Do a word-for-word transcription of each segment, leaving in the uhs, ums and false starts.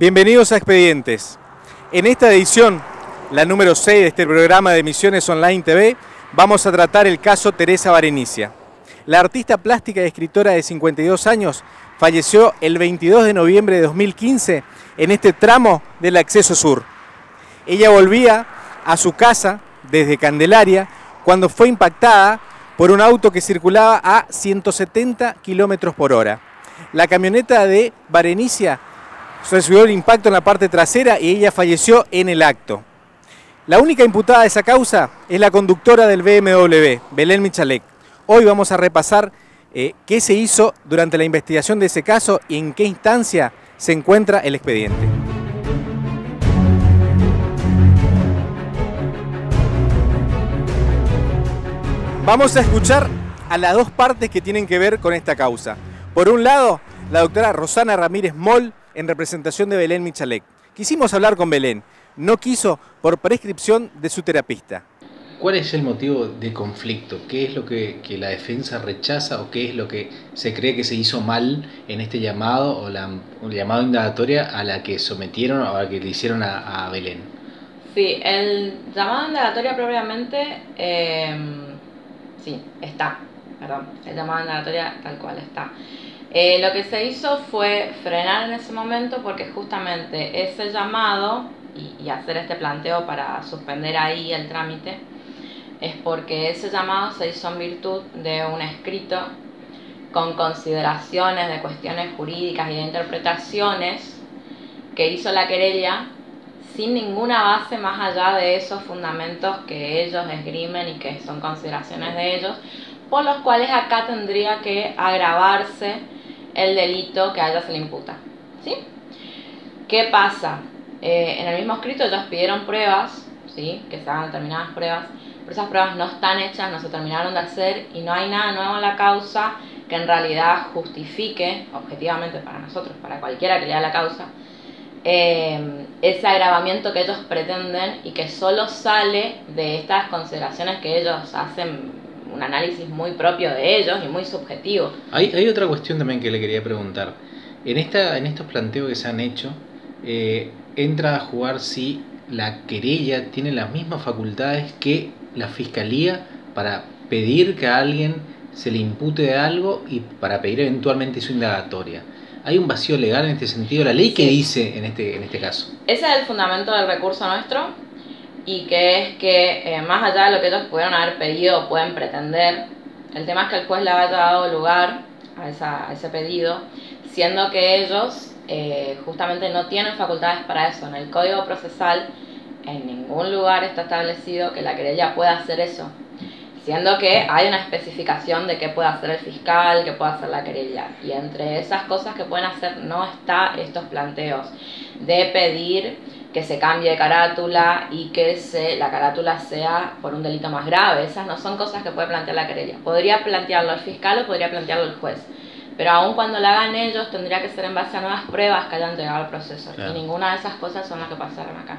Bienvenidos a Expedientes. En esta edición, la número seis de este programa de Misiones Online T V, vamos a tratar el caso Teresa Barenicia. La artista plástica y escritora de cincuenta y dos años falleció el veintidós de noviembre de dos mil quince en este tramo del Acceso Sur. Ella volvía a su casa desde Candelaria cuando fue impactada por un auto que circulaba a ciento setenta kilómetros por hora. La camioneta de Barenicia recibió el impacto en la parte trasera y ella falleció en el acto. La única imputada de esa causa es la conductora del B M W, Belén Michalek. Hoy vamos a repasar eh, qué se hizo durante la investigación de ese caso y en qué instancia se encuentra el expediente. Vamos a escuchar a las dos partes que tienen que ver con esta causa. Por un lado, la doctora Rosana Ramírez Moll, en representación de Belén Michalek. Quisimos hablar con Belén, no quiso por prescripción de su terapista. ¿Cuál es el motivo de conflicto? ¿Qué es lo que, que la defensa rechaza o qué es lo que se cree que se hizo mal en este llamado o la o el llamado indagatoria a la que sometieron o a la que le hicieron a, a Belén? Sí, el llamado indagatoria propiamente, eh, sí, está, perdón, el llamado indagatoria tal cual está. Eh, lo que se hizo fue frenar en ese momento porque justamente ese llamado y, y hacer este planteo para suspender ahí el trámite es porque ese llamado se hizo en virtud de un escrito con consideraciones de cuestiones jurídicas y de interpretaciones que hizo la querella sin ninguna base más allá de esos fundamentos que ellos esgrimen y que son consideraciones de ellos, por los cuales acá tendría que agravarse el delito que a ella se le imputa, ¿sí? ¿Qué pasa? Eh, en el mismo escrito ellos pidieron pruebas, ¿sí? Que se hagan determinadas pruebas, pero esas pruebas no están hechas, no se terminaron de hacer y no hay nada nuevo en la causa que en realidad justifique, objetivamente para nosotros, para cualquiera que lea la causa, eh, ese agravamiento que ellos pretenden y que solo sale de estas consideraciones que ellos hacen, un análisis muy propio de ellos y muy subjetivo. Hay, hay otra cuestión también que le quería preguntar. En, esta, en estos planteos que se han hecho, eh, entra a jugar si la querella tiene las mismas facultades que la fiscalía para pedir que a alguien se le impute de algo y para pedir eventualmente su indagatoria. ¿Hay un vacío legal en este sentido? ¿La ley qué dice en este, en este caso? Ese es el fundamento del recurso nuestro. Y que es que eh, más allá de lo que ellos pudieron haber pedido o pueden pretender, el tema es que el juez le haya dado lugar a, esa, a ese pedido, siendo que ellos eh, justamente no tienen facultades para eso. En el Código Procesal en ningún lugar está establecido que la querella pueda hacer eso, siendo que hay una especificación de qué puede hacer el fiscal, qué puede hacer la querella, y entre esas cosas que pueden hacer no está estos planteos de pedir que se cambie de carátula y que se, la carátula sea por un delito más grave. Esas no son cosas que puede plantear la querella. Podría plantearlo el fiscal o podría plantearlo el juez, pero aun cuando la hagan ellos tendría que ser en base a nuevas pruebas que hayan llegado al proceso. Claro. Y ninguna de esas cosas son las que pasaron acá.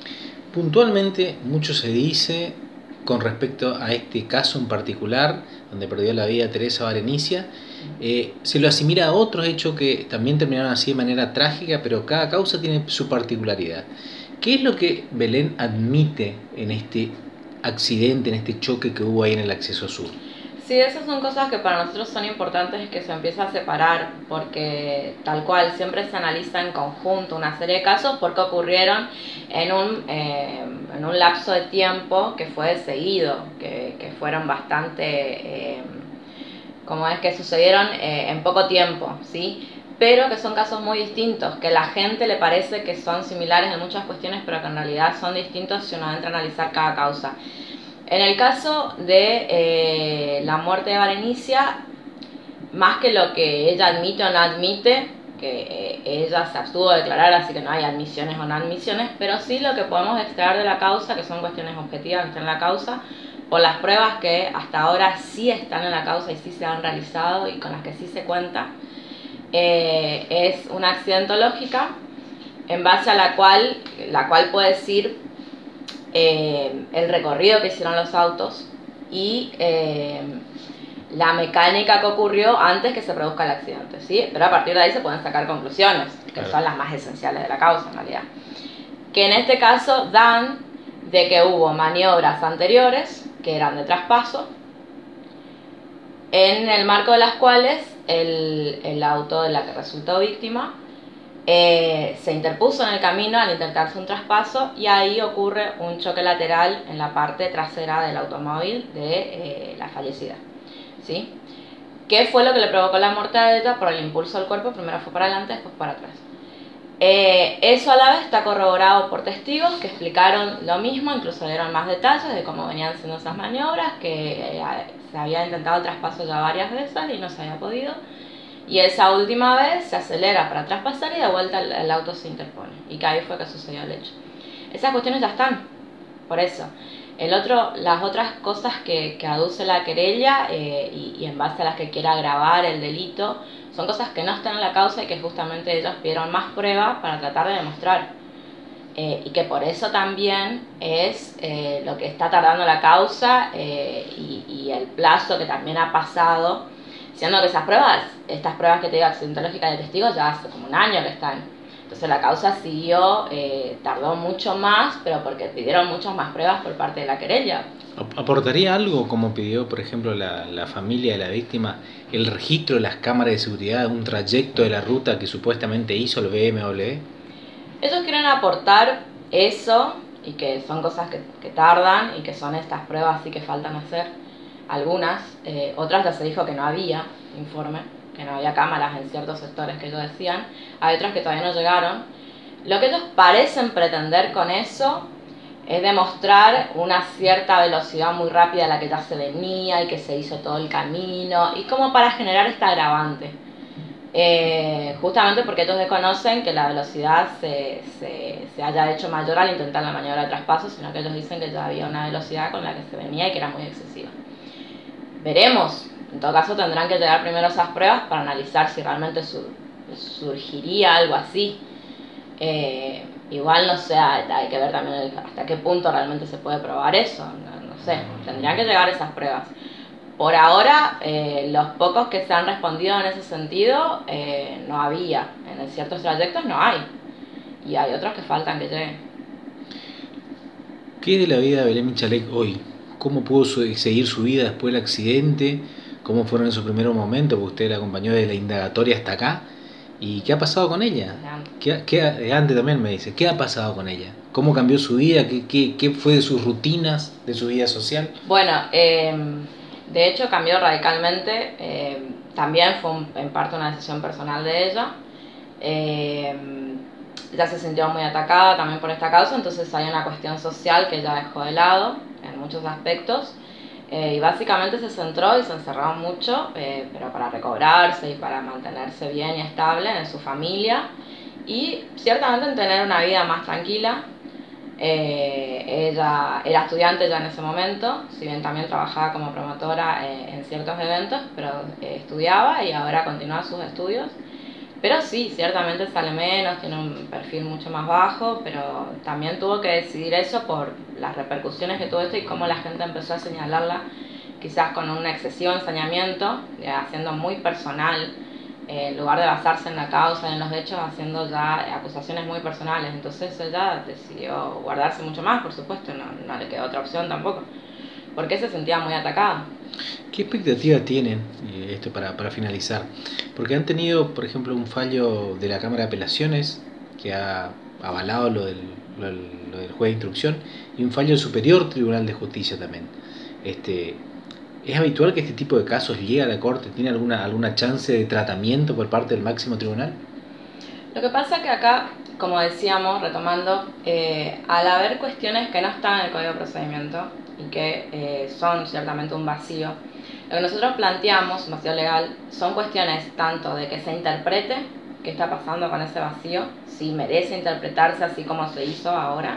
Puntualmente mucho se dice con respecto a este caso en particular donde perdió la vida Teresa Barenicia. Eh, se lo asimila a otros hechos que también terminaron así de manera trágica, pero cada causa tiene su particularidad. ¿Qué es lo que Belén admite en este accidente, en este choque que hubo ahí en el Acceso Sur? Sí, esas son cosas que para nosotros son importantes que se empieza a separar, porque tal cual siempre se analiza en conjunto una serie de casos porque ocurrieron en un, eh, en un lapso de tiempo que fue seguido, que, que fueron bastante... Eh, como es que sucedieron eh, en poco tiempo, ¿sí? Pero que son casos muy distintos, que a la gente le parece que son similares en muchas cuestiones, pero que en realidad son distintos si uno entra a analizar cada causa. En el caso de eh, la muerte de Barenicia, más que lo que ella admite o no admite, que eh, ella se abstuvo de declarar, así que no hay admisiones o no admisiones, pero sí lo que podemos extraer de la causa, que son cuestiones objetivas que están en la causa, por las pruebas que hasta ahora sí están en la causa y sí se han realizado y con las que sí se cuenta, eh, es una accidentológica en base a la cual, la cual puede decir eh, el recorrido que hicieron los autos y eh, la mecánica que ocurrió antes que se produzca el accidente, ¿sí? Pero a partir de ahí se pueden sacar conclusiones, que claro, son las más esenciales de la causa en realidad. Que en este caso dan de que hubo maniobras anteriores, que eran de traspaso, en el marco de las cuales el, el auto de la que resultó víctima eh, se interpuso en el camino al intentarse un traspaso y ahí ocurre un choque lateral en la parte trasera del automóvil de eh, la fallecida, ¿sí? ¿Qué fue lo que le provocó la muerte a ella? Por el impulso del cuerpo, primero fue para adelante, después para atrás. Eh, eso a la vez está corroborado por testigos que explicaron lo mismo, incluso dieron más detalles de cómo venían siendo esas maniobras, que eh, se había intentado el traspaso ya varias veces y no se había podido, y esa última vez se acelera para traspasar y de vuelta el, el auto se interpone, y que ahí fue que sucedió el hecho. Esas cuestiones ya están, por eso. El otro, las otras cosas que, que aduce la querella eh, y, y en base a las que quiera agravar el delito son cosas que no están en la causa y que justamente ellos pidieron más pruebas para tratar de demostrar. Eh, y que por eso también es eh, lo que está tardando la causa eh, y, y el plazo que también ha pasado, siendo que esas pruebas, estas pruebas que te digo accidentológicas de testigos ya hace como un año que están. Entonces la causa siguió, eh, tardó mucho más, pero porque pidieron muchas más pruebas por parte de la querella. ¿Aportaría algo, como pidió, por ejemplo, la, la familia de la víctima, el registro de las cámaras de seguridad de un trayecto de la ruta que supuestamente hizo el B M W? Ellos quieren aportar eso, y que son cosas que, que tardan, y que son estas pruebas sí que faltan hacer, algunas, eh, otras ya se dijo que no había informe, que no había cámaras en ciertos sectores que ellos decían, hay otras que todavía no llegaron. Lo que ellos parecen pretender con eso es demostrar una cierta velocidad muy rápida a la que ya se venía y que se hizo todo el camino, y como para generar esta agravante. Eh, justamente porque ellos desconocen que la velocidad se, se, se haya hecho mayor al intentar la maniobra de traspaso, sino que ellos dicen que ya había una velocidad con la que se venía y que era muy excesiva. Veremos. En todo caso tendrán que llegar primero esas pruebas para analizar si realmente su, surgiría algo así. Eh, igual no sé, hay que ver también el, hasta qué punto realmente se puede probar eso, no, no sé, tendrían que llegar esas pruebas. Por ahora, eh, los pocos que se han respondido en ese sentido, eh, no había, en ciertos trayectos no hay, y hay otros que faltan que lleguen. ¿Qué es de la vida de Belén Michalek hoy? ¿Cómo pudo su, seguir su vida después del accidente? ¿Cómo fueron esos primeros momentos? Porque usted la acompañó desde la indagatoria hasta acá. ¿Y qué ha pasado con ella? ¿Qué, qué, antes también me dice, ¿qué ha pasado con ella? ¿Cómo cambió su vida? ¿Qué, qué, qué fue de sus rutinas, de su vida social? Bueno, eh, de hecho cambió radicalmente. Eh, también fue un, en parte una decisión personal de ella. Eh, ella se sintió muy atacada también por esta causa, entonces hay una cuestión social que ella dejó de lado en muchos aspectos. Eh, y básicamente se centró y se encerró mucho, eh, pero para recobrarse y para mantenerse bien y estable en su familia y ciertamente en tener una vida más tranquila. Eh, ella era estudiante ya en ese momento, si bien también trabajaba como promotora eh, en ciertos eventos, pero eh, estudiaba y ahora continúa sus estudios. Pero sí, ciertamente sale menos, tiene un perfil mucho más bajo, pero también tuvo que decidir eso por las repercusiones que tuvo esto y cómo la gente empezó a señalarla, quizás con un excesivo ensañamiento, haciendo muy personal, eh, en lugar de basarse en la causa y en los hechos, haciendo ya acusaciones muy personales. Entonces ella decidió guardarse mucho más, por supuesto, no, no le quedó otra opción tampoco, porque se sentía muy atacada. ¿Qué expectativa tienen, eh, esto para, para finalizar? Porque han tenido, por ejemplo, un fallo de la Cámara de Apelaciones que ha avalado lo del, lo, lo del juez de instrucción y un fallo del Superior Tribunal de Justicia también. Este, ¿Es habitual que este tipo de casos llegue a la Corte? ¿Tiene alguna, alguna chance de tratamiento por parte del máximo tribunal? Lo que pasa es que acá, como decíamos, retomando, eh, al haber cuestiones que no están en el Código de Procedimiento y que eh, son ciertamente un vacío, lo que nosotros planteamos, un vacío legal, son cuestiones tanto de que se interprete qué está pasando con ese vacío, si merece interpretarse así como se hizo ahora,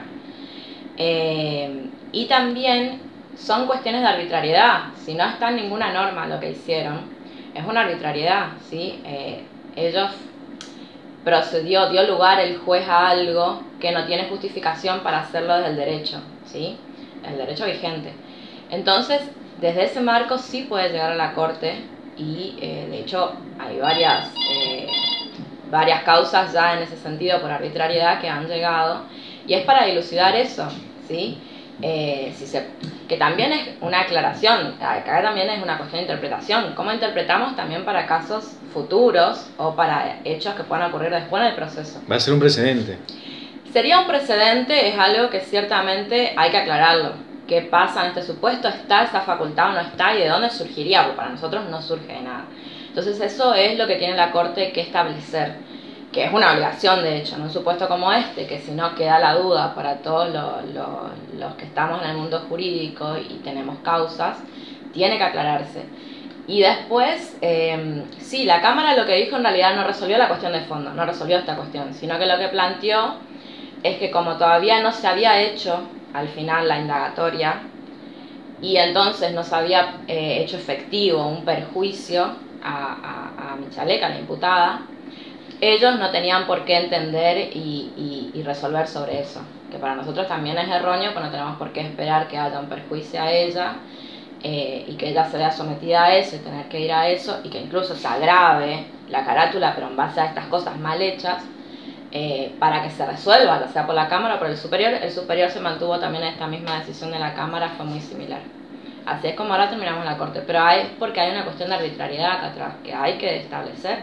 eh, y también son cuestiones de arbitrariedad. Si no está en ninguna norma lo que hicieron, es una arbitrariedad, ¿sí? Eh, ellos procedió, dio lugar el juez a algo que no tiene justificación para hacerlo desde el derecho, ¿sí? El derecho vigente. Entonces, desde ese marco sí puede llegar a la corte y eh, de hecho hay varias, eh, varias causas ya en ese sentido por arbitrariedad que han llegado y es para dilucidar eso, ¿sí? Eh, si se, que también es una aclaración, acá también es una cuestión de interpretación, cómo interpretamos también para casos futuros o para hechos que puedan ocurrir después del proceso. Va a ser un precedente. Sería un precedente, es algo que ciertamente hay que aclararlo. ¿Qué pasa en este supuesto? ¿Está esa facultad o no está? ¿Y de dónde surgiría? Porque para nosotros no surge de nada. Entonces eso es lo que tiene la Corte que establecer, que es una obligación de hecho, en un supuesto como este, que si no queda la duda para todos lo, lo, los que estamos en el mundo jurídico y tenemos causas, tiene que aclararse. Y después, eh, sí, la Cámara lo que dijo en realidad no resolvió la cuestión de fondo, no resolvió esta cuestión, sino que lo que planteó es que como todavía no se había hecho al final la indagatoria y entonces no se había eh, hecho efectivo un perjuicio a, a, a Michalek, a la imputada, ellos no tenían por qué entender y, y, y resolver sobre eso, que para nosotros también es erróneo, pero no tenemos por qué esperar que haya un perjuicio a ella eh, y que ella se vea sometida a eso y tener que ir a eso y que incluso se agrave la carátula, pero en base a estas cosas mal hechas, eh, para que se resuelva, ya sea por la Cámara o por el Superior. El Superior se mantuvo también en esta misma decisión de la Cámara, fue muy similar. Así es como ahora terminamos la Corte, pero es porque hay una cuestión de arbitrariedad acá atrás que hay que establecer.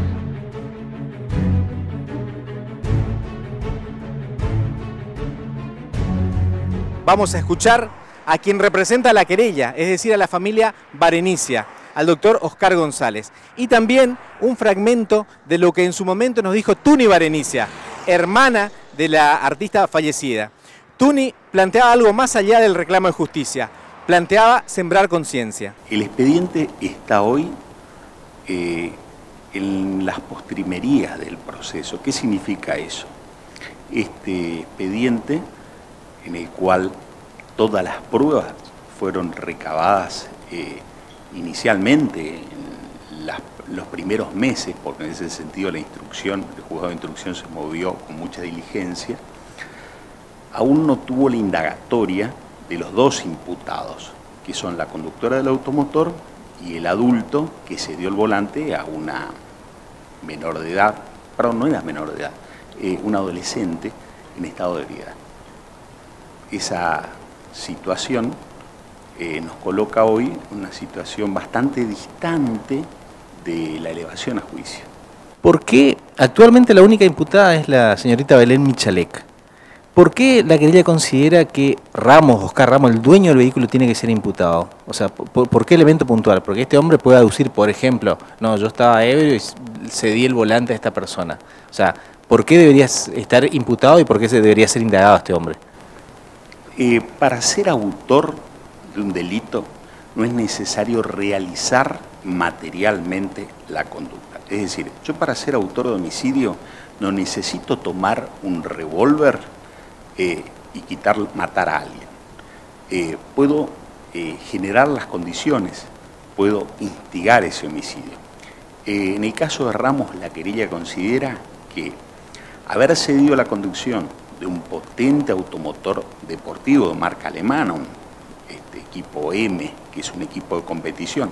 Vamos a escuchar a quien representa la querella, es decir, a la familia Barenicia, al doctor Oscar González. Y también un fragmento de lo que en su momento nos dijo Tuni Barenicia, hermana de la artista fallecida. Tuni planteaba algo más allá del reclamo de justicia, planteaba sembrar conciencia. El expediente está hoy eh, en las postrimerías del proceso. ¿Qué significa eso? Este expediente, en el cual todas las pruebas fueron recabadas eh, inicialmente en las, los primeros meses, porque en ese sentido la instrucción, el juzgado de instrucción se movió con mucha diligencia, aún no tuvo la indagatoria de los dos imputados, que son la conductora del automotor y el adulto que se dio el volante a una menor de edad, perdón, no era menor de edad, eh, una adolescente en estado de ebriedad. Esa situación eh, nos coloca hoy en una situación bastante distante de la elevación a juicio. ¿Por qué actualmente la única imputada es la señorita Belén Michalek? ¿Por qué la querella considera que Ramos, Oscar Ramos, el dueño del vehículo, tiene que ser imputado? O sea, ¿por, por qué elemento puntual? Porque este hombre puede aducir, por ejemplo, no, yo estaba ebrio y cedí el volante a esta persona. O sea, ¿por qué debería estar imputado y por qué se debería ser indagado este hombre? Eh, para ser autor de un delito no es necesario realizar materialmente la conducta. Es decir, yo para ser autor de homicidio no necesito tomar un revólver eh, y quitar, matar a alguien. Eh, puedo eh, generar las condiciones, puedo instigar ese homicidio. Eh, en el caso de Ramos, la querella considera que haber cedido la conducción de un potente automotor deportivo de marca alemana, un este, equipo M, que es un equipo de competición,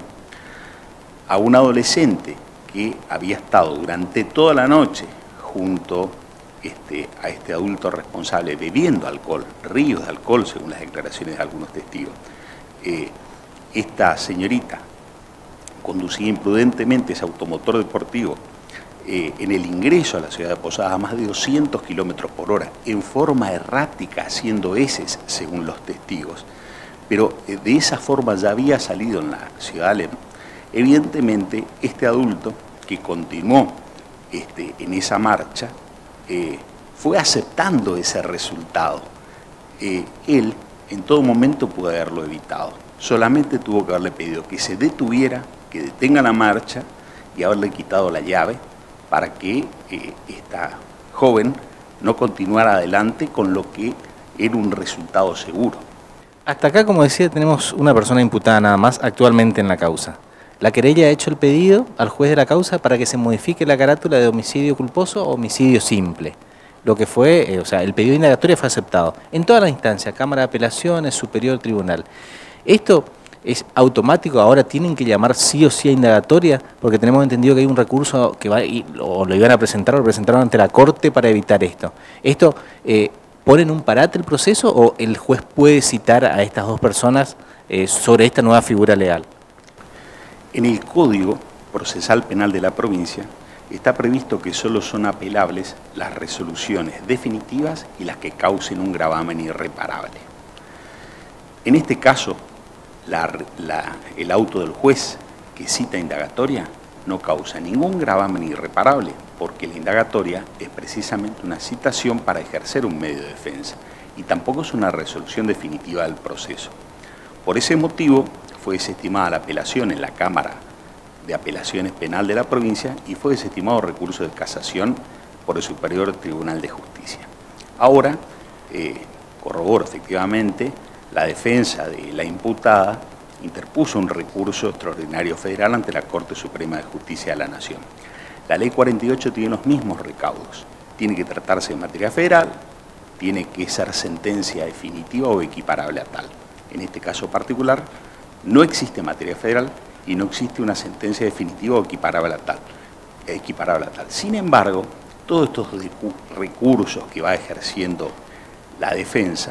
a un adolescente que había estado durante toda la noche junto este, a este adulto responsable bebiendo alcohol, ríos de alcohol según las declaraciones de algunos testigos. Eh, esta señorita conducía imprudentemente ese automotor deportivo Eh, en el ingreso a la ciudad de Posadas a más de doscientos kilómetros por hora, en forma errática, haciendo heces, según los testigos. Pero eh, de esa forma ya había salido en la ciudad alemana. Evidentemente, este adulto que continuó este, en esa marcha, eh, fue aceptando ese resultado. Eh, él, en todo momento, pudo haberlo evitado. Solamente tuvo que haberle pedido que se detuviera, que detenga la marcha y haberle quitado la llave, para que eh, esta joven no continuara adelante con lo que era un resultado seguro. Hasta acá, como decía, tenemos una persona imputada nada más actualmente en la causa. La querella ha hecho el pedido al juez de la causa para que se modifique la carátula de homicidio culposo o homicidio simple. Lo que fue, eh, o sea, el pedido de indagatoria fue aceptado en todas las instancias, Cámara de Apelaciones, Superior, Tribunal. Esto ¿Es automático? ¿Ahora tienen que llamar sí o sí a indagatoria? Porque tenemos entendido que hay un recurso que va y, o lo iban a presentar o lo presentaron ante la Corte para evitar esto. ¿Esto eh, pone en un parate el proceso o el juez puede citar a estas dos personas eh, sobre esta nueva figura legal? En el Código Procesal Penal de la provincia está previsto que solo son apelables las resoluciones definitivas y las que causen un gravamen irreparable. En este caso, La, la, el auto del juez que cita indagatoria no causa ningún gravamen irreparable porque la indagatoria es precisamente una citación para ejercer un medio de defensa y tampoco es una resolución definitiva del proceso. Por ese motivo fue desestimada la apelación en la Cámara de Apelaciones Penal de la provincia y fue desestimado el recurso de casación por el Superior Tribunal de Justicia. Ahora, eh, corroboro efectivamente, la defensa de la imputada interpuso un recurso extraordinario federal ante la Corte Suprema de Justicia de la Nación. La Ley cuarenta y ocho tiene los mismos recaudos. Tiene que tratarse de materia federal, tiene que ser sentencia definitiva o equiparable a tal. En este caso particular, no existe materia federal y no existe una sentencia definitiva o equiparable a tal. Equiparable a tal. Sin embargo, todos estos recursos que va ejerciendo la defensa,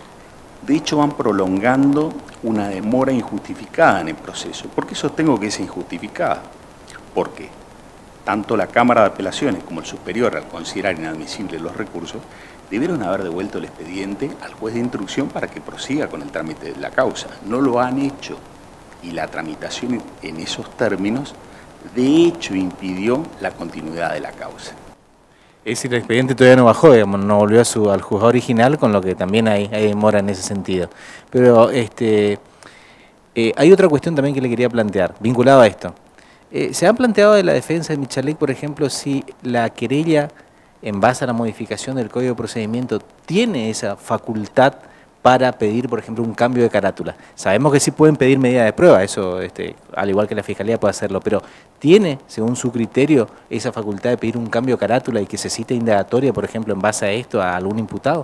de hecho van prolongando una demora injustificada en el proceso. ¿Por qué sostengo que es injustificada? Porque tanto la Cámara de Apelaciones como el superior, al considerar inadmisibles los recursos, debieron haber devuelto el expediente al juez de instrucción para que prosiga con el trámite de la causa. No lo han hecho y la tramitación en esos términos de hecho impidió la continuidad de la causa. Es decir, el expediente todavía no bajó, digamos, no volvió a su, al juzgado original, con lo que también hay, hay demora en ese sentido. Pero este, eh, hay otra cuestión también que le quería plantear, vinculado a esto. Eh, ¿Se han planteado de la defensa de Michalek, por ejemplo, si la querella, en base a la modificación del Código de Procedimiento, tiene esa facultad para pedir, por ejemplo, un cambio de carátula? Sabemos que sí pueden pedir medida de prueba, eso, este, al igual que la Fiscalía puede hacerlo, pero ¿tiene, según su criterio, esa facultad de pedir un cambio de carátula y que se cite indagatoria, por ejemplo, en base a esto, a algún imputado?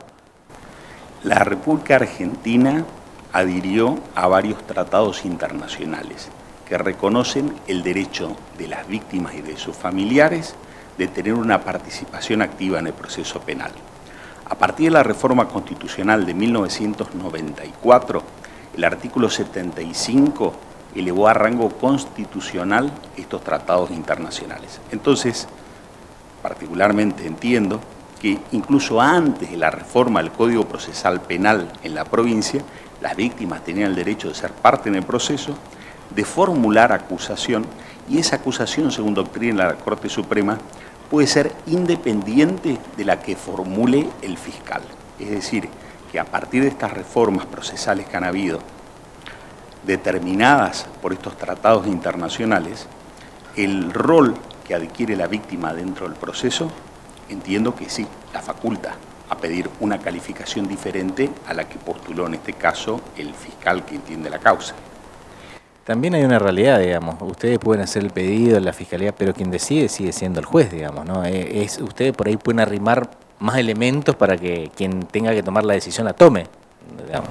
La República Argentina adhirió a varios tratados internacionales que reconocen el derecho de las víctimas y de sus familiares de tener una participación activa en el proceso penal. A partir de la reforma constitucional de mil novecientos noventa y cuatro, el artículo setenta y cinco elevó a rango constitucional estos tratados internacionales. Entonces, particularmente entiendo que incluso antes de la reforma del Código Procesal Penal en la provincia, las víctimas tenían el derecho de ser parte en el proceso, de formular acusación, y esa acusación, según doctrina de la Corte Suprema, puede ser independiente de la que formule el fiscal. Es decir, que a partir de estas reformas procesales que han habido, determinadas por estos tratados internacionales, el rol que adquiere la víctima dentro del proceso, entiendo que sí, la faculta a pedir una calificación diferente a la que postuló en este caso el fiscal que entiende la causa. También hay una realidad, digamos, ustedes pueden hacer el pedido en la Fiscalía, pero quien decide sigue siendo el juez, digamos, ¿no? Es, ustedes por ahí pueden arrimar más elementos para que quien tenga que tomar la decisión la tome, digamos.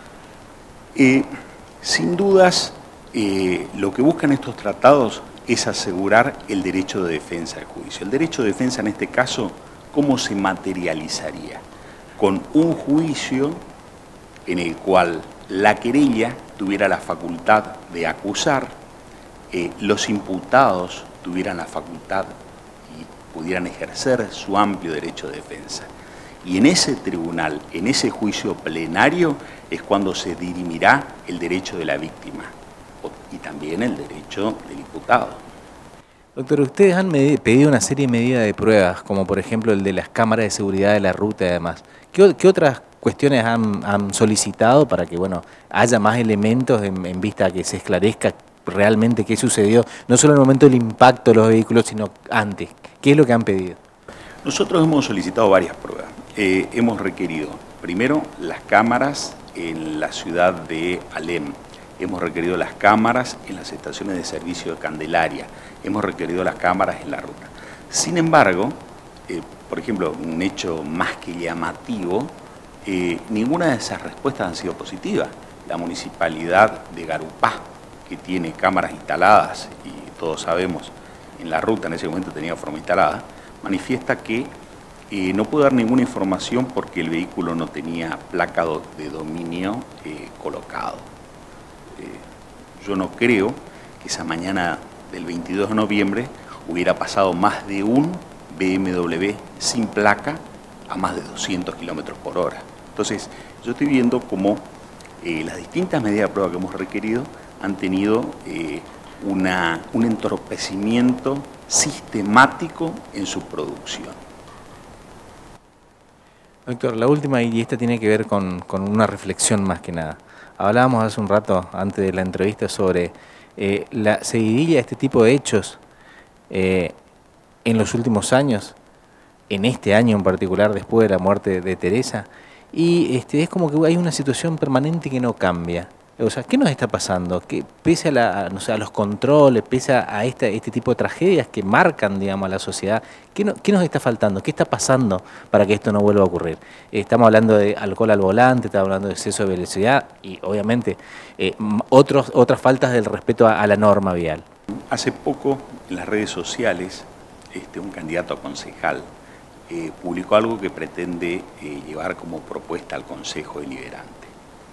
Eh, sin dudas, eh, lo que buscan estos tratados es asegurar el derecho de defensa del juicio. El derecho de defensa en este caso, ¿cómo se materializaría? Con un juicio en el cual la querella tuviera la facultad de acusar, eh, los imputados tuvieran la facultad y pudieran ejercer su amplio derecho de defensa. Y en ese tribunal, en ese juicio plenario, es cuando se dirimirá el derecho de la víctima y también el derecho del imputado. Doctor, ustedes han pedido una serie de medidas de pruebas, como por ejemplo el de las cámaras de seguridad de la ruta y demás. ¿Qué, qué otras cuestiones han, han solicitado para que bueno haya más elementos en, en vista a que se esclarezca realmente qué sucedió, no solo en el momento del impacto de los vehículos, sino antes? ¿Qué es lo que han pedido? Nosotros hemos solicitado varias pruebas. Eh, hemos requerido, primero, las cámaras en la ciudad de Alem. Hemos requerido las cámaras en las estaciones de servicio de Candelaria. Hemos requerido las cámaras en la ruta. Sin embargo, eh, por ejemplo, un hecho más que llamativo, eh, ninguna de esas respuestas han sido positivas. la municipalidad de Garupá, que tiene cámaras instaladas, y todos sabemos, en la ruta en ese momento tenía forma instalada, manifiesta que eh, no puede dar ninguna información porque el vehículo no tenía placa de dominio eh, colocado. Eh, yo no creo que esa mañana del veintidós de noviembre hubiera pasado más de un B M W sin placa a más de doscientos kilómetros por hora. Entonces, yo estoy viendo cómo eh, las distintas medidas de prueba que hemos requerido han tenido eh, una, un entorpecimiento sistemático en su producción. Doctor, la última, y esta tiene que ver con, con una reflexión más que nada. Hablábamos hace un rato, antes de la entrevista, sobre eh, la seguidilla de este tipo de hechos eh, en los últimos años, en este año en particular, después de la muerte de Teresa, y este, es como que hay una situación permanente que no cambia. O sea, ¿qué nos está pasando? Que pese a, la, no sé, a los controles, pese a esta, este tipo de tragedias que marcan, digamos, a la sociedad, ¿qué, no, ¿qué nos está faltando? ¿Qué está pasando para que esto no vuelva a ocurrir? Eh, estamos hablando de alcohol al volante, estamos hablando de exceso de velocidad y, obviamente, eh, otros, otras faltas del respeto a, a la norma vial. Hace poco, en las redes sociales, este, un candidato a concejal eh, publicó algo que pretende eh, llevar como propuesta al Consejo Deliberante.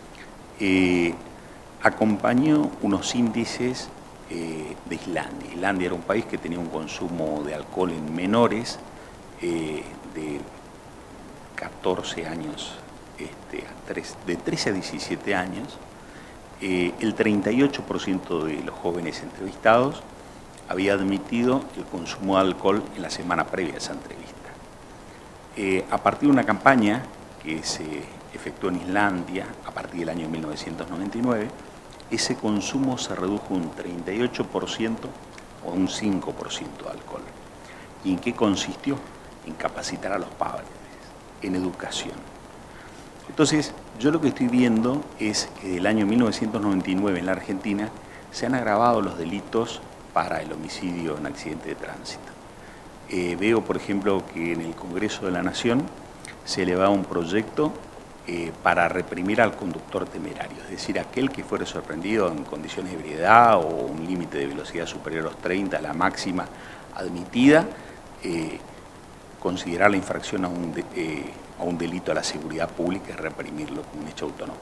Eh, acompañó unos índices eh, de Islandia. Islandia era un país que tenía un consumo de alcohol en menores eh, de catorce años, este, a tres, de trece a diecisiete años. Eh, el treinta y ocho por ciento de los jóvenes entrevistados había admitido el consumo de alcohol en la semana previa a esa entrevista. Eh, a partir de una campaña que se efectuó en Islandia a partir del año mil novecientos noventa y nueve, ese consumo se redujo un treinta y ocho por ciento o un cinco por ciento de alcohol. ¿Y en qué consistió? En capacitar a los padres, en educación. Entonces, yo lo que estoy viendo es que desde el año mil novecientos noventa y nueve en la Argentina se han agravado los delitos para el homicidio en accidente de tránsito. Eh, veo, por ejemplo, que en el Congreso de la Nación se eleva un proyecto eh, para reprimir al conductor temerario, es decir, aquel que fuera sorprendido en condiciones de ebriedad o un límite de velocidad superior a los treinta, la máxima admitida, eh, considerar la infracción a un, de, eh, a un delito a la seguridad pública y reprimirlo como un hecho autónomo.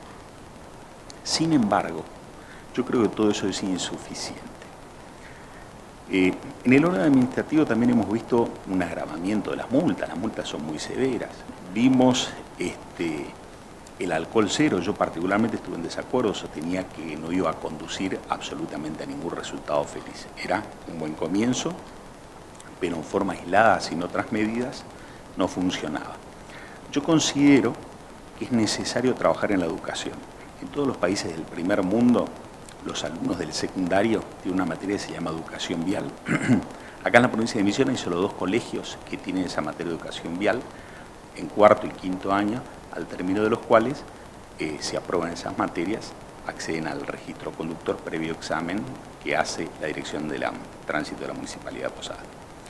Sin embargo, yo creo que todo eso es insuficiente. Eh, en el orden administrativo también hemos visto un agravamiento de las multas, las multas son muy severas. Vimos este, el alcohol cero, yo particularmente estuve en desacuerdo, sostenía que no iba a conducir absolutamente a ningún resultado feliz. Era un buen comienzo, pero en forma aislada, sin otras medidas, no funcionaba. Yo considero que es necesario trabajar en la educación. En todos los países del primer mundo, los alumnos del secundario tienen una materia que se llama educación vial. Acá en la provincia de Misiones hay solo dos colegios que tienen esa materia de educación vial, en cuarto y quinto año, al término de los cuales eh, se aprueban esas materias, acceden al registro conductor previo examen que hace la Dirección de la Tránsito de la Municipalidad de Posadas.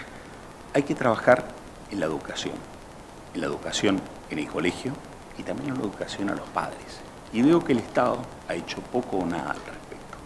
Hay que trabajar en la educación, en la educación en el colegio y también en la educación a los padres. Y veo que el Estado ha hecho poco o nada al respecto.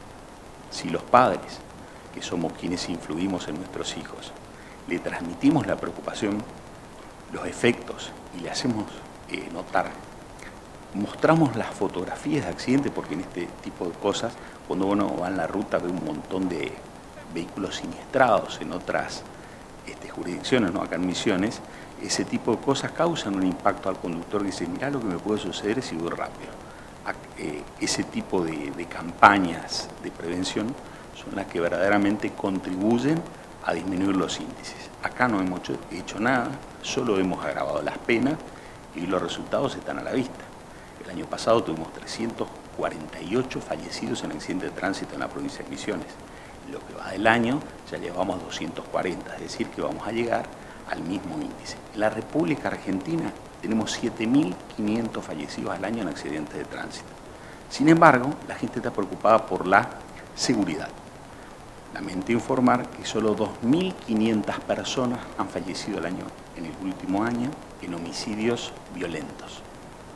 Si los padres, que somos quienes influimos en nuestros hijos, le transmitimos la preocupación, los efectos y le hacemos eh, notar, mostramos las fotografías de accidentes, porque en este tipo de cosas, cuando uno va en la ruta ve un montón de vehículos siniestrados en otras este, jurisdicciones, ¿no? Acá en Misiones, ese tipo de cosas causan un impacto al conductor que dice, mirá lo que me puede suceder si voy rápido. Eh, ese tipo de, de campañas de prevención son las que verdaderamente contribuyen a disminuir los índices. Acá no hemos hecho, hecho nada, solo hemos agravado las penas y los resultados están a la vista. El año pasado tuvimos trescientos cuarenta y ocho fallecidos en accidentes de tránsito en la provincia de Misiones. Lo que va del año ya llevamos doscientos cuarenta, es decir, que vamos a llegar al mismo índice. En la República Argentina tenemos siete mil quinientos fallecidos al año en accidentes de tránsito. Sin embargo, la gente está preocupada por la seguridad. Lamento informar que solo dos mil quinientas personas han fallecido el año, en el último año en homicidios violentos.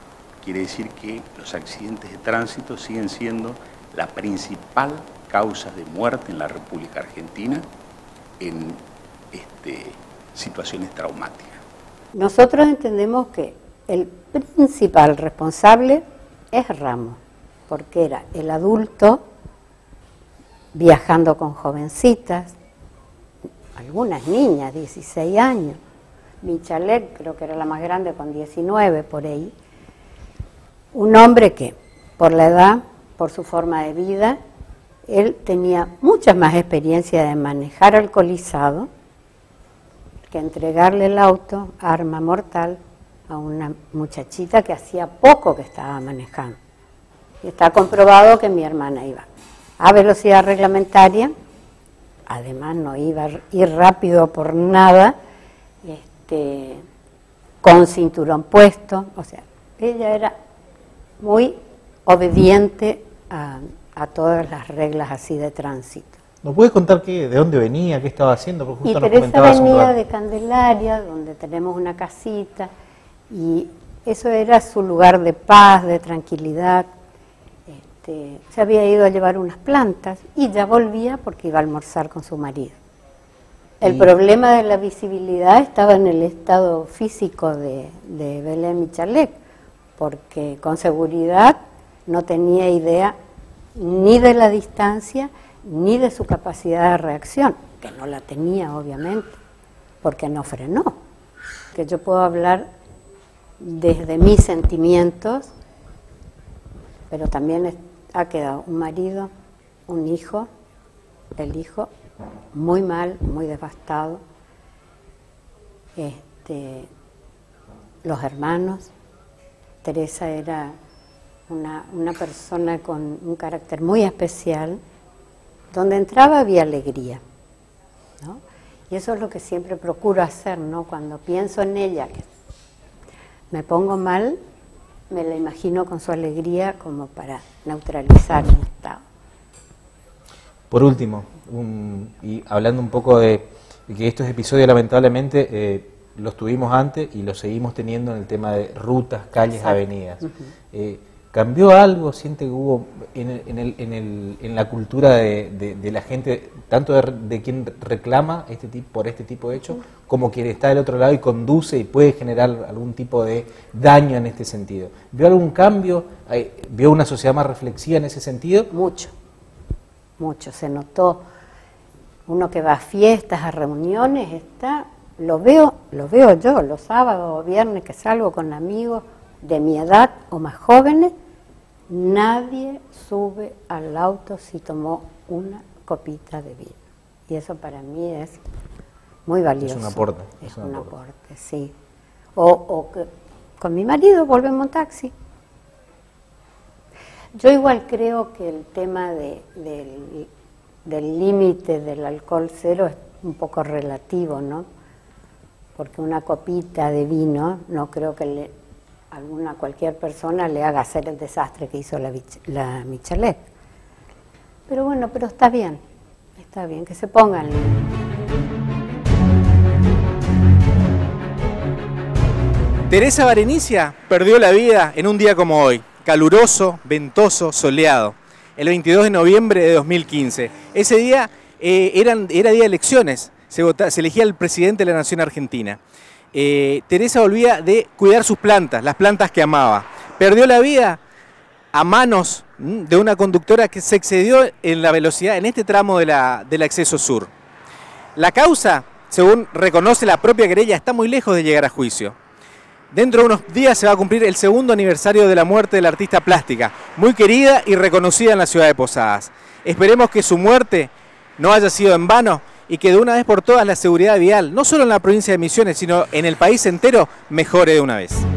quiere decir que los accidentes de tránsito siguen siendo la principal causa de muerte en la República Argentina en este, situaciones traumáticas. Nosotros entendemos que el principal responsable es Ramos, porque era el adulto viajando con jovencitas, algunas niñas, dieciséis años, Michalek creo que era la más grande con diecinueve por ahí, un hombre que por la edad, por su forma de vida, él tenía mucha más experiencia de manejar alcoholizado que entregarle el auto, arma mortal, a una muchachita que hacía poco que estaba manejando. Y está comprobado que mi hermana iba a velocidad reglamentaria, además no iba a ir rápido por nada, este, con cinturón puesto, o sea, ella era muy obediente a, a todas las reglas así de tránsito. ¿Nos puedes contar qué, de dónde venía, qué estaba haciendo? Porque justo Y nos Teresa comentabas un venía rato. de Candelaria, donde tenemos una casita, y eso era su lugar de paz, de tranquilidad. Este, se había ido a llevar unas plantas y ya volvía porque iba a almorzar con su marido. El Y... problema de la visibilidad estaba en el estado físico de, de Belén Michalek, porque con seguridad no tenía idea ni de la distancia ni de su capacidad de reacción, que no la tenía obviamente, porque no frenó. Que yo puedo hablar desde mis sentimientos, pero también ha quedado un marido, un hijo, el hijo muy mal, muy devastado, este, los hermanos. Teresa era una, una persona con un carácter muy especial, donde entraba había alegría, ¿no? Y eso es lo que siempre procuro hacer, ¿no? Cuando pienso en ella, que me pongo mal, me la imagino con su alegría como para neutralizar mi estado. Por último, un, y hablando un poco de, de que estos episodios lamentablemente eh, los tuvimos antes y los seguimos teniendo en el tema de rutas, calles, Exacto. avenidas. Uh-huh. eh, ¿Cambió algo? ¿Siente que hubo en, el, en, el, en, el, en la cultura de, de, de la gente, tanto de, de quien reclama este tipo, por este tipo de hechos, como quien está del otro lado y conduce y puede generar algún tipo de daño en este sentido? ¿Vio algún cambio? ¿Vio una sociedad más reflexiva en ese sentido? Mucho, mucho. Se notó, uno que va a fiestas, a reuniones, está, lo veo, lo veo yo, los sábados o viernes que salgo con amigos de mi edad o más jóvenes, nadie sube al auto si tomó una copita de vino. Y eso para mí es muy valioso. Es un aporte. Es, es un, un aporte, aporte, sí. O, o que con mi marido volvemos en taxi. Yo igual creo que el tema de, del, del límite del alcohol cero es un poco relativo, ¿no? Porque una copita de vino no creo que le... alguna cualquier persona le haga hacer el desastre que hizo la, la Michalek. Pero bueno, pero está bien, está bien, que se pongan. Teresa Barenicia perdió la vida en un día como hoy, caluroso, ventoso, soleado, el veintidós de noviembre de dos mil quince. Ese día eh, eran, era día de elecciones, se, vota, se elegía el presidente de la nación argentina. Eh, Teresa volvía de cuidar sus plantas, las plantas que amaba. Perdió la vida a manos de una conductora que se excedió en la velocidad en este tramo de la, del acceso sur. La causa, según reconoce la propia querella, está muy lejos de llegar a juicio. Dentro de unos días se va a cumplir el segundo aniversario de la muerte de la artista plástica, muy querida y reconocida en la ciudad de Posadas. Esperemos que su muerte no haya sido en vano y que de una vez por todas la seguridad vial, no solo en la provincia de Misiones, sino en el país entero, mejore de una vez.